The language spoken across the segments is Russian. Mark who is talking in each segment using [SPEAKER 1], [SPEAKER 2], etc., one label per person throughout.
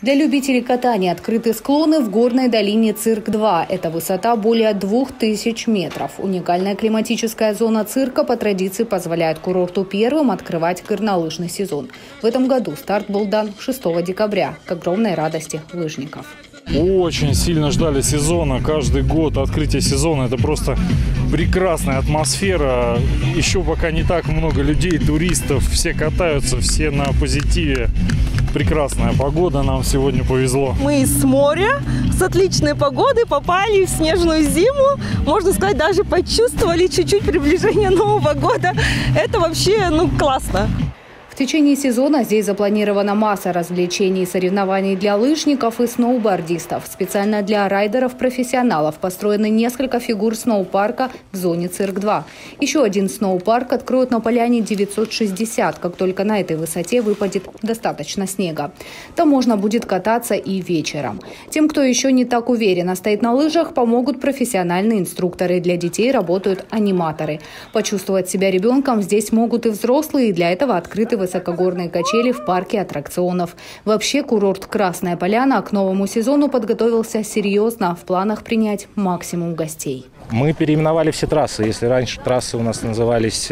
[SPEAKER 1] Для любителей катания открыты склоны в горной долине Цирк-2. Это высота более 2000 метров. Уникальная климатическая зона цирка по традиции позволяет курорту первым открывать горнолыжный сезон. В этом году старт был дан 6 декабря, к огромной радости лыжников.
[SPEAKER 2] Очень сильно ждали сезона. Каждый год открытие сезона – это просто прекрасная атмосфера. Еще пока не так много людей, туристов. Все катаются, все на позитиве. Прекрасная погода, нам сегодня повезло.
[SPEAKER 3] Мы с моря, с отличной погоды попали в снежную зиму. Можно сказать, даже почувствовали чуть-чуть приближение Нового года. Это вообще, классно.
[SPEAKER 1] В течение сезона здесь запланирована масса развлечений и соревнований для лыжников и сноубордистов. Специально для райдеров-профессионалов построены несколько фигур сноупарка в зоне Цирк-2. Еще один сноупарк откроют на поляне 960, как только на этой высоте выпадет достаточно снега. Там можно будет кататься и вечером. Тем, кто еще не так уверенно стоит на лыжах, помогут профессиональные инструкторы. Для детей работают аниматоры. Почувствовать себя ребенком здесь могут и взрослые, и для этого открыты высокогорные качели в парке аттракционов. Вообще курорт «Красная Поляна» к новому сезону подготовился серьезно, в планах принять максимум гостей.
[SPEAKER 4] Мы переименовали все трассы. Если раньше трассы у нас назывались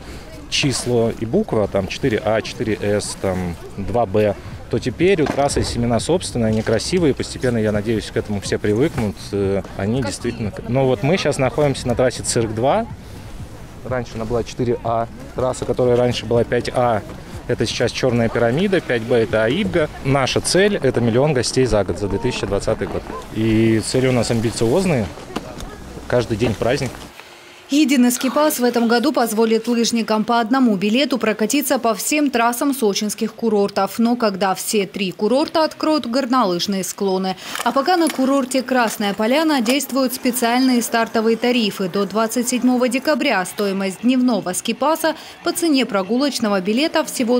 [SPEAKER 4] число и буква, там 4А, 4С, там 2Б, то теперь у трассы семена собственные, они красивые, постепенно, я надеюсь, к этому все привыкнут. Они действительно... Но вот мы сейчас находимся на трассе Цирк-2. Раньше она была 4А, трасса, которая раньше была 5А. Это сейчас «Черная пирамида», 5Б – это Аибга. Наша цель – это 1 000 000 гостей за год, за 2020 год. И цели у нас амбициозные. Каждый день праздник.
[SPEAKER 1] Единый скипас в этом году позволит лыжникам по одному билету прокатиться по всем трассам сочинских курортов. Но когда все 3 курорта откроют горнолыжные склоны. А пока на курорте «Красная Поляна» действуют специальные стартовые тарифы. До 27 декабря стоимость дневного скипаса по цене прогулочного билета всего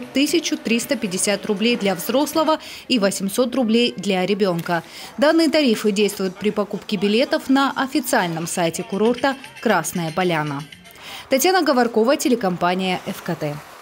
[SPEAKER 1] 1350 рублей для взрослого и 800 рублей для ребенка. Данные тарифы действуют при покупке билетов на официальном сайте курорта «Красная Поляна». Татьяна Говоркова, телекомпания ФКТ.